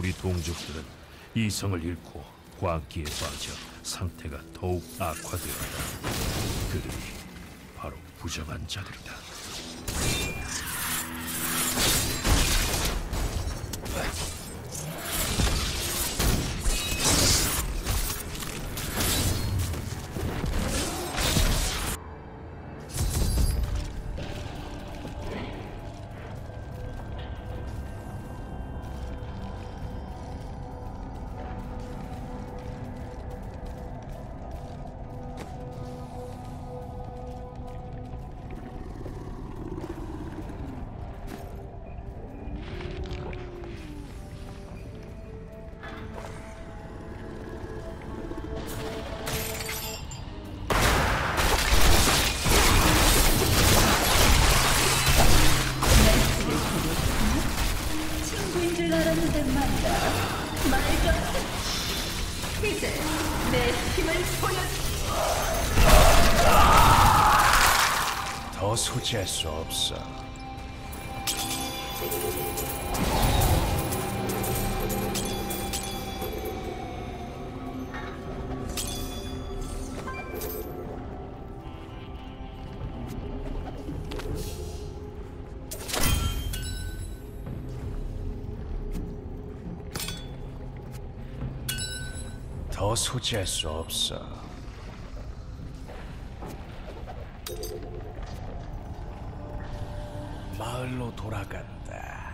우리 동족들은 이성을 잃고 광기에 빠져 상태가 더욱 악화되었다. 그들이 바로 부정한 자들이다. 친구인 줄 알았는데 말이야. 말도 안 돼. 이제 내 힘을 보여줘. 더 소지할 수 없어. 더 소지할 수 없어. 마을로 돌아간다.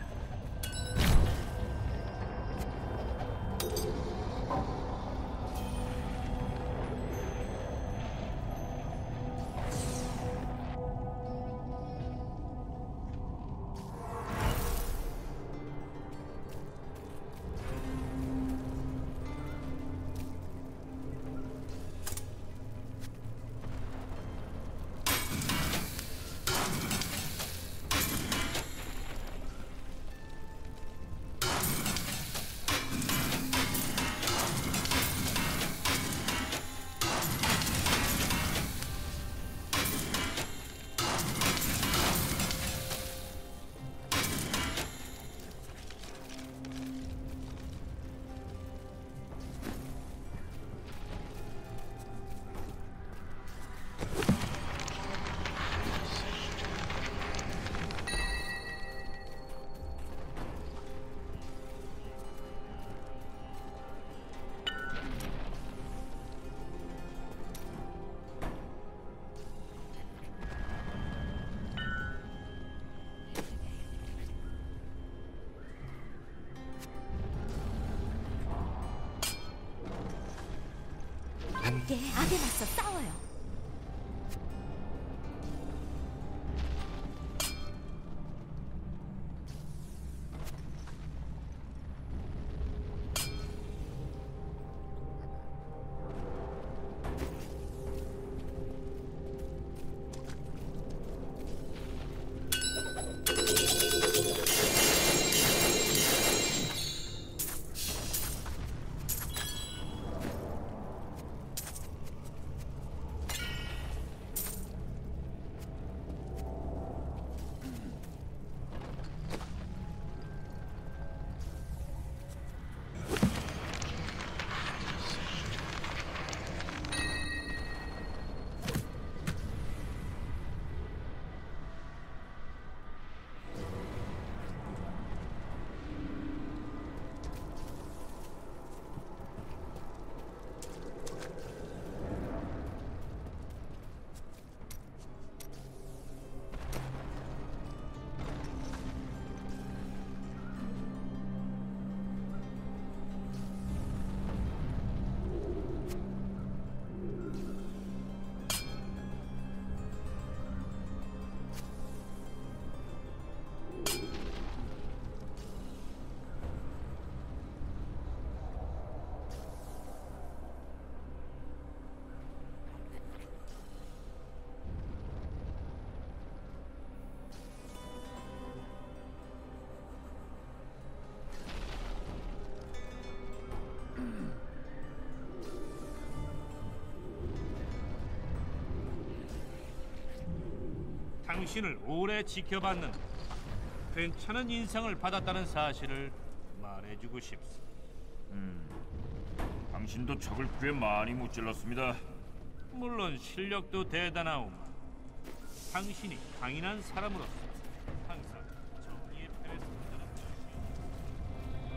함께 악에 맞서 싸워요. 당신을 오래 지켜봤는데 괜찮은 인상을 받았다는 사실을 말해. 말해주고 싶소. 당신도 적을 꽤 많이 무찔렀습니다. 물론 실력도 대단하오마. 당신이 강인한 사람으로서 항상 정의의 편에 선다는 것이오.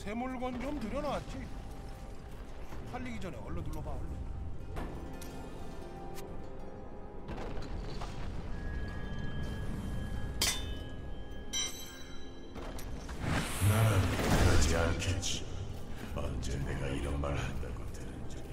새 물건 좀 들여놨지. 팔리기 전에 얼른 눌러봐. 얼른. 나는 그러지 않겠지. 언제 내가 이런 말 한다고 들은 적이.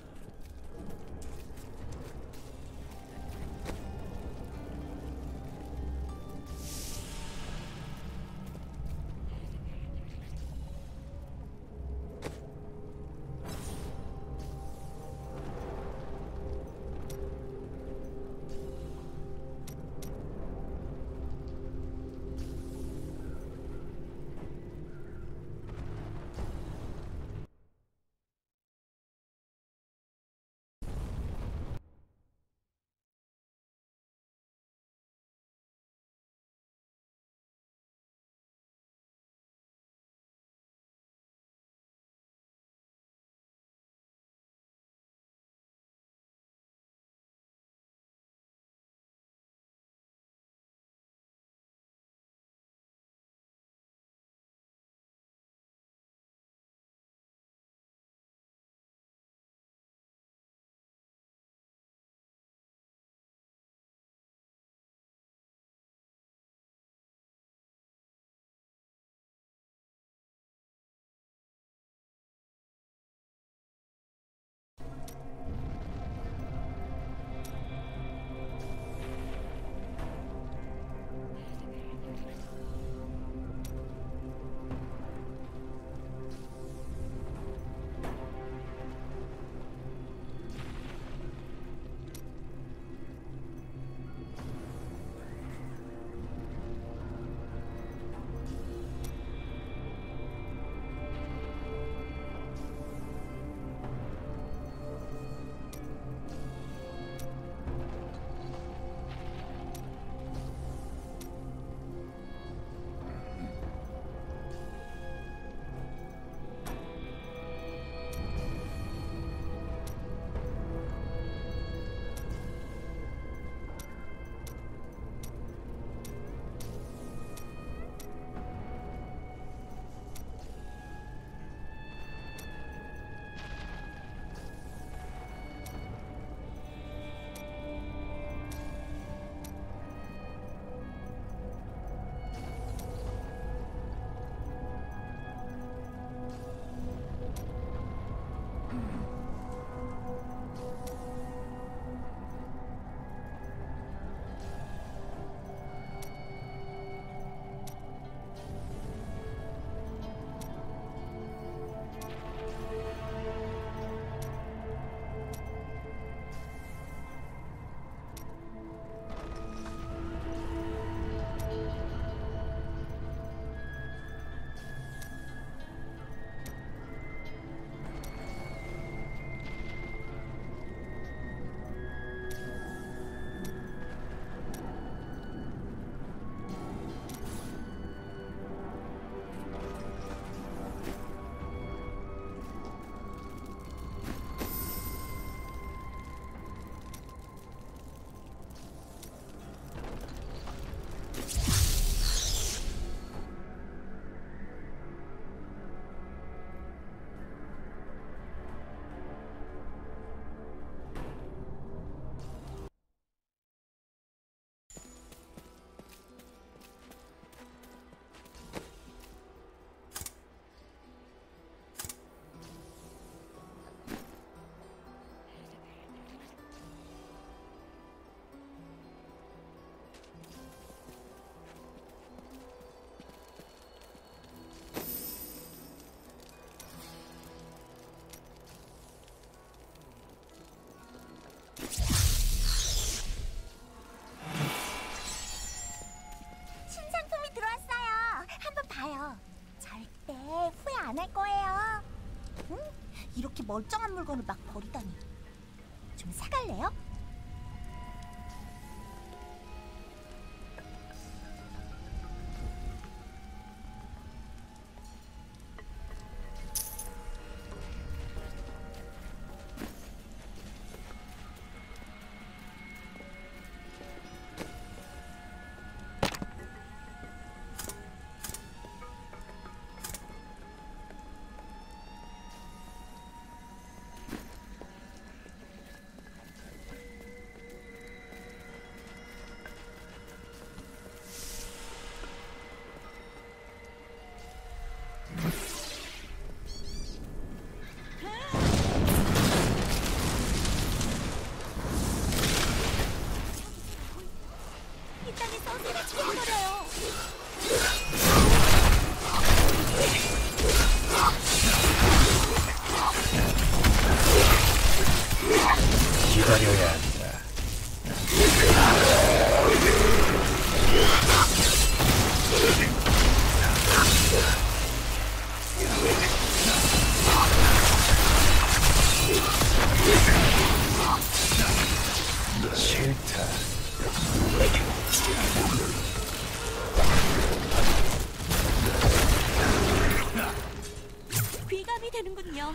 신상품이 들어왔어요. 한번 봐요. 절대 후회 안 할 거예요. 응? 이렇게 멀쩡한 물건을 막 버리다니. 좀 사갈래요? 기다려야 한다. 싫다. 귀감이 되는군요.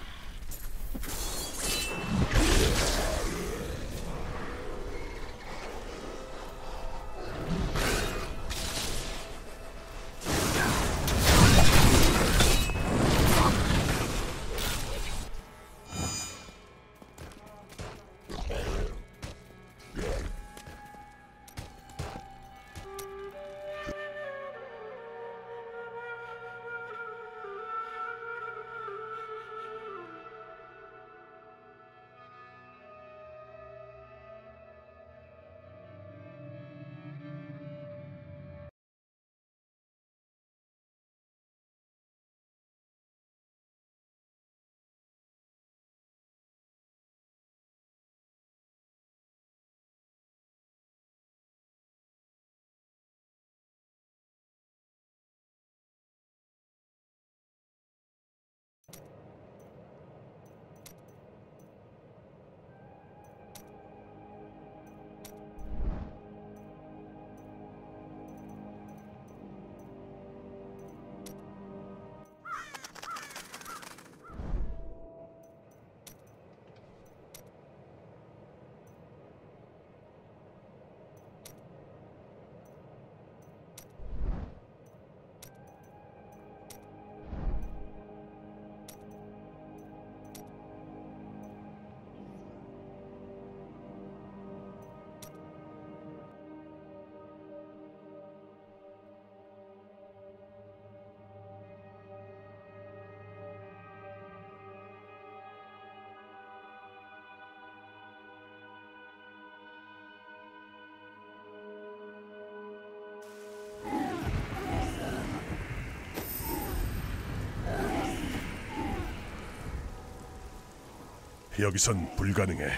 여기선 불가능해.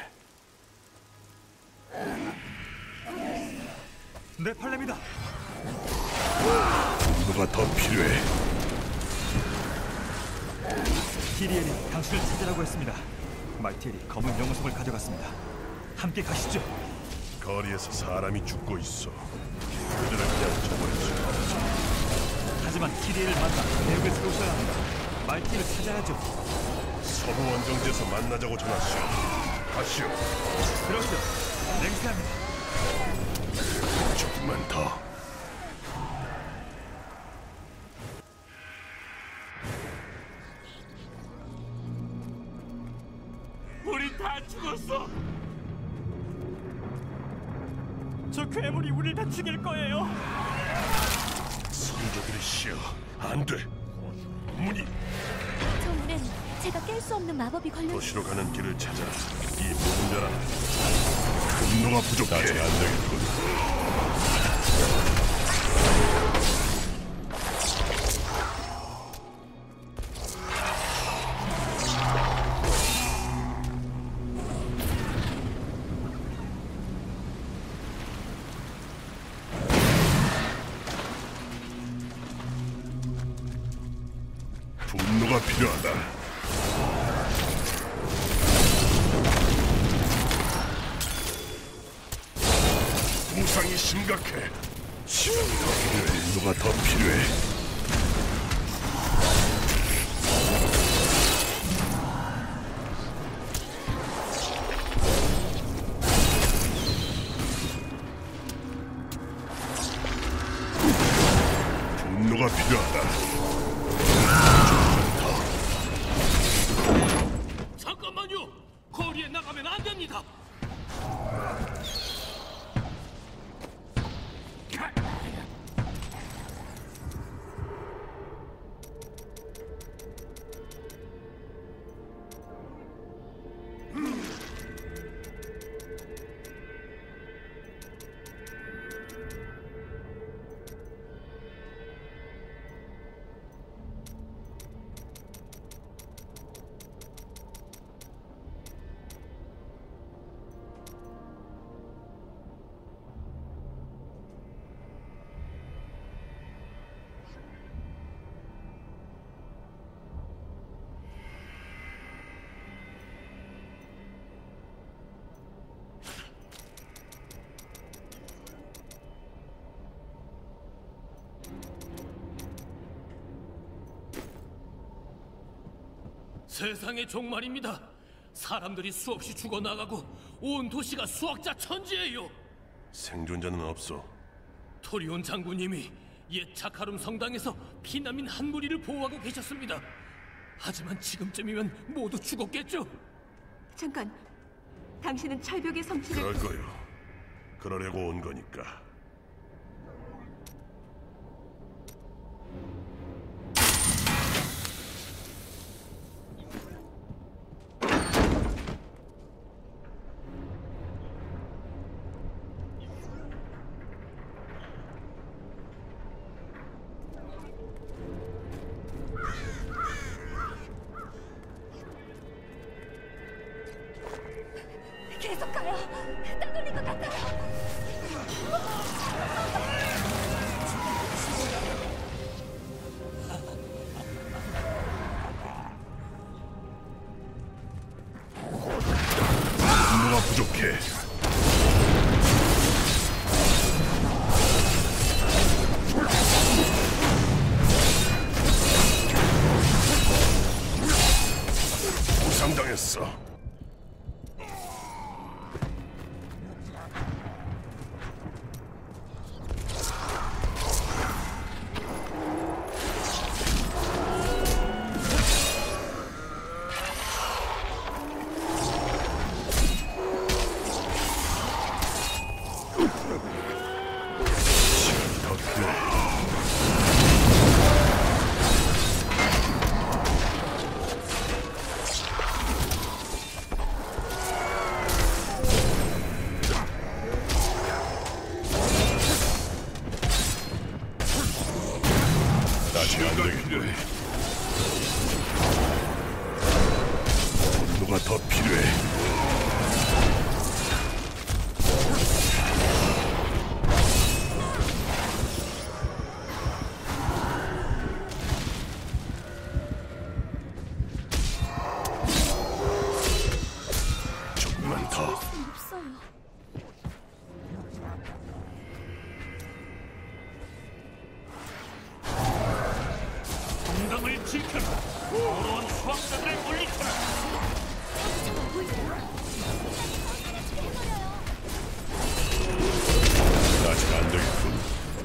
내 팔렘이다. 분노가 더 필요해. 티리엘이 당신을 찾으라고 했습니다. 말티엘이 검은 영웅석을 가져갔습니다. 함께 가시죠. 거리에서 사람이 죽고 있어. 그들을 그냥 쳐버릴 수가 없어. 하지만 티리엘을 만나 계획을 세우셔야 합니다. 말티엘을 찾아야죠. 서부 원정지에서 만나자고 전하시오. 가시오. 그렇죠. 맹세합니다. 조금만 더. 우리 다 죽었어. 저 괴물이 우리를 다 죽일 거예요. 성조들이시여, 안 돼. 문이 저 문엔 제가 깰 수 없는 마법이 걸려. 도시로 가는 길을 찾아. 이 모든 자라. 분노가 부족해. 아직 안 되겠군. 분노가 필요하다. 부상이 심각해. 시간이 더 필요해. 분노가 더 필요해. 분노가 필요하다. 잠깐만요. 거리에 나가면 안 됩니다. 세상의 종말입니다. 사람들이 수없이 죽어나가고 온 도시가 수학자 천지예요. 생존자는 없어. 토리온 장군님이 옛 자카룸 성당에서 피난민 한 무리를 보호하고 계셨습니다. 하지만 지금쯤이면 모두 죽었겠죠? 잠깐, 당신은 철벽의 성취를... 그럴 거요. 그러려고 온 거니까. 계속 가요. 따돌릴 것 같아요. 분노가 부족해. 부상당했어. 누가 더 필요해? 조금만 더. 없어요. 정당을 지켜라. 어려운 수학자들을 물리쳐라. 아직 안 되겠군.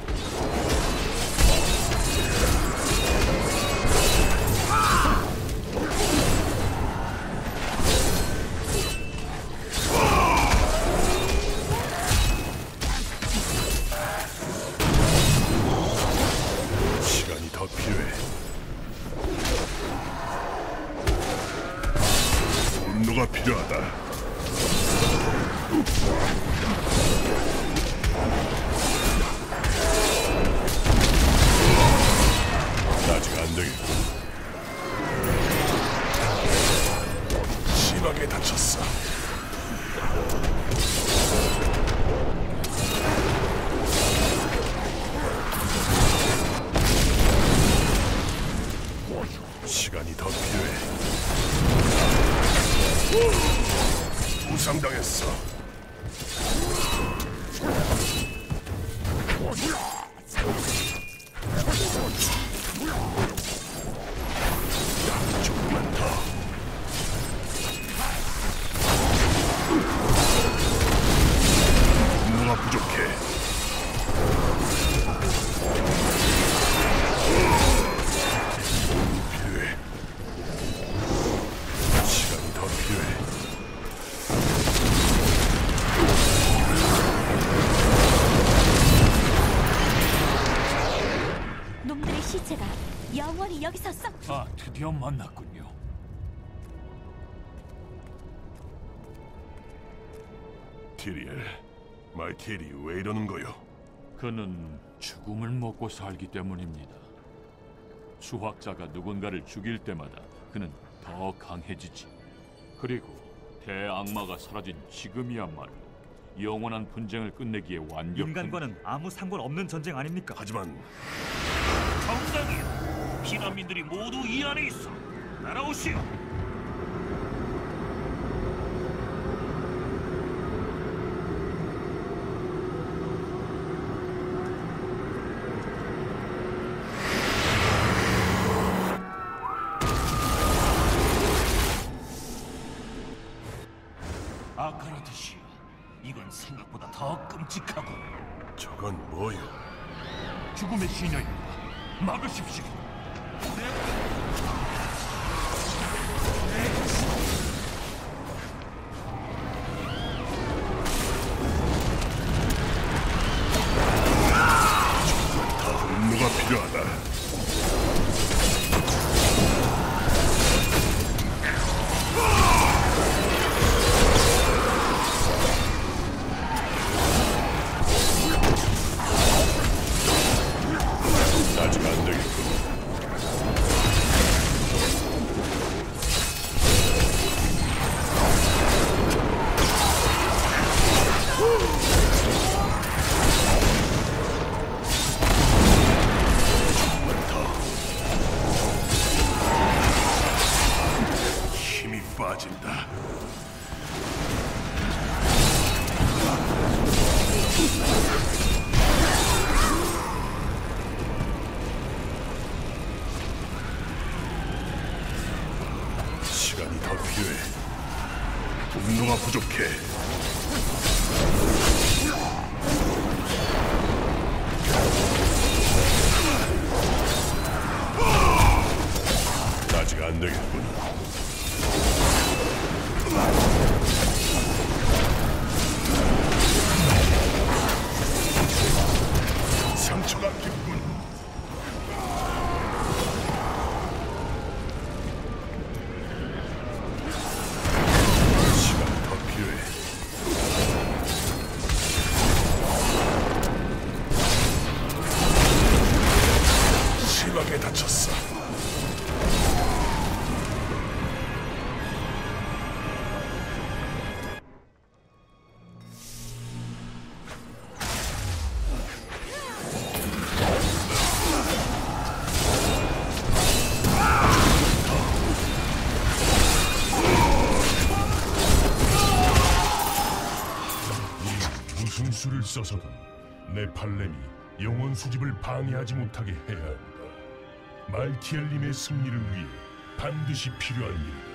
시간이 더 필요해. 분노가 필요하다. 아직 안 되겠군. 심하게 다쳤어. 시간이 더 필요해. 부상당했어. 조금만 더. 분노가 부족해. 필요해. 시간이 더 필요해. 놈들의 시체가 영원히 여기서 썩. 아, 드디어 만났군요. 티리엘, 말티엘이 왜 이러는 거요? 그는 죽음을 먹고 살기 때문입니다. 수학자가 누군가를 죽일 때마다 그는 더 강해지지. 그리고 대악마가 사라진 지금이야말로 영원한 분쟁을 끝내기에 완벽한... 인간과는 아무 상관없는 전쟁 아닙니까? 하지만 정당이요. 피난민들이 모두 이 안에 있어. 따라오시오. 아카라트시여, 이건 생각보다 더 끔찍하고. 저건 뭐요? 죽음의 시녀입니다. 막으십시오. 분노가 필요하다. 아직 안 되겠군. 힘이 빠진다. 시간이 더 필요해. 분노가 부족해. 아직 안 되겠군. 상처가 깊군. 시간이 더 필요해. 심하게 다쳤어. 무슨 수를 써서든 내 팔렘이 영혼 수집을 방해하지 못하게 해야 한다. 말티엘님의 승리를 위해 반드시 필요한 일이다.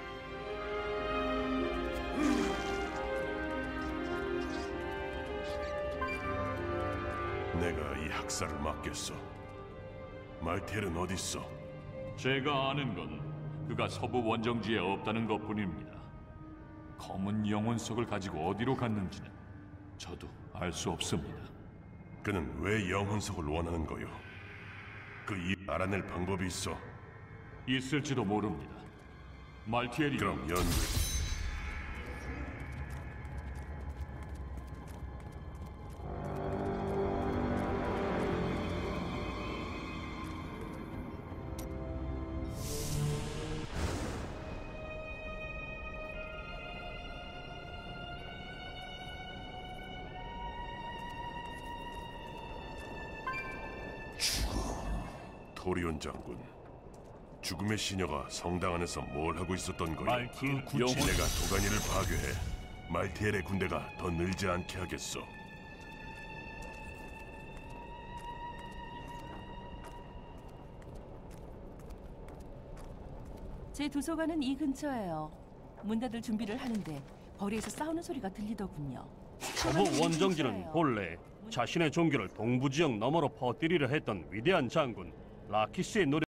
내가 이 학살을 막겠어. 말티엘은 어디 있어? 제가 아는 건 그가 서부 원정지에 없다는 것뿐입니다. 검은 영혼석을 가지고 어디로 갔는지는 저도 알 수 없습니다. 그는 왜 영혼석을 원하는 거요? 그 이유 알아낼 방법이 있어? 있을지도 모릅니다. 말티엘이 그럼 연구. 토리온 장군, 죽음의 시녀가 성당 안에서 뭘 하고 있었던 거야? 말티엘 구치. 내가 도가니를 파괴해 말티엘의 군대가 더 늘지 않게 하겠어. 제 도서관은 이 근처예요. 문 닫을 준비를 하는데 거리에서 싸우는 소리가 들리더군요. 서부 원정지는 본래 자신의 종교를 동부 지역 너머로 퍼뜨리려 했던 위대한 장군 라키스의 노래